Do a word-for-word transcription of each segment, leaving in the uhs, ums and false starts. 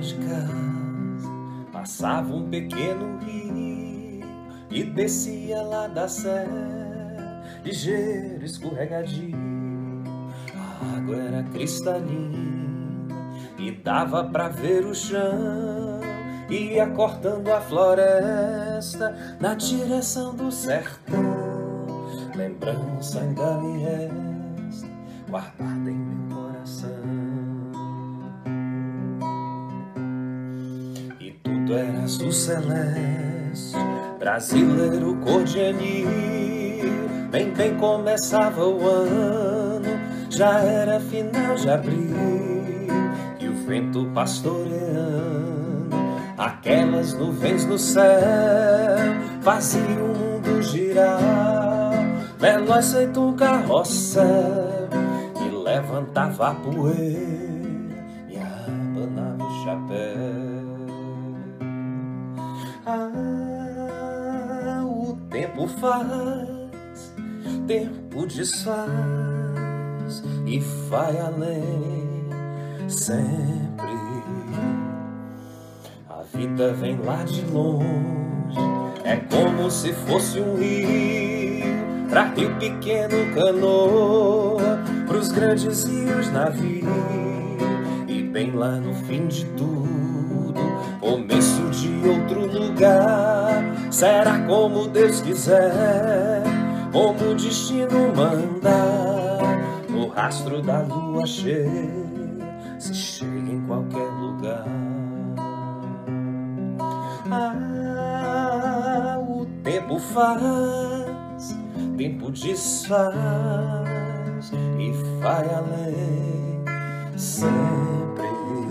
mágicas. Passava um pequeno rio e descia lá da serra, ligeiro, escorregadio. A água era cristalina e dava pra ver o chão. Ia cortando a floresta na direção do sertão. Lembrança ainda me resta guardada em meu coração. E tudo era azul celeste, brasileiro cor de anil. Bem, bem começava o ano, já era final de abril. E o vento pastoreando aquelas nuvens no céu fazia o mundo girar. Veloz feito um carrossel e levantava a poeira e abanava o chapéu. Ah, o tempo faz, tempo desfaz e vai além sempre. A vida vem lá de longe, é como se fosse um rio, pra rio pequeno canoa, pros grandes rios navio. E bem lá no fim de tudo, começo de outro lugar. Será como Deus quiser, como o destino mandar. No rastro da lua cheia, se chega em qualquer lugar. Ah, o tempo faz, tempo desfaz e vai além sempre.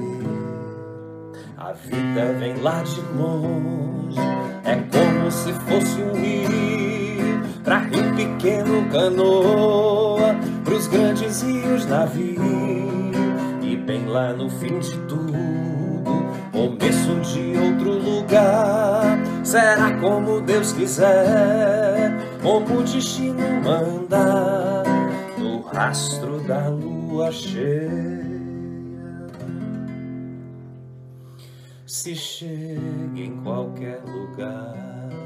A vida vem lá de longe, é como se fosse um rio, pra rio pequeno canoa, pros grandes rios navio. E bem lá no fim de tudo, começo de outro lugar. Será como Deus quiser, como o destino manda. No rastro da lua cheia, se chega em qualquer lugar.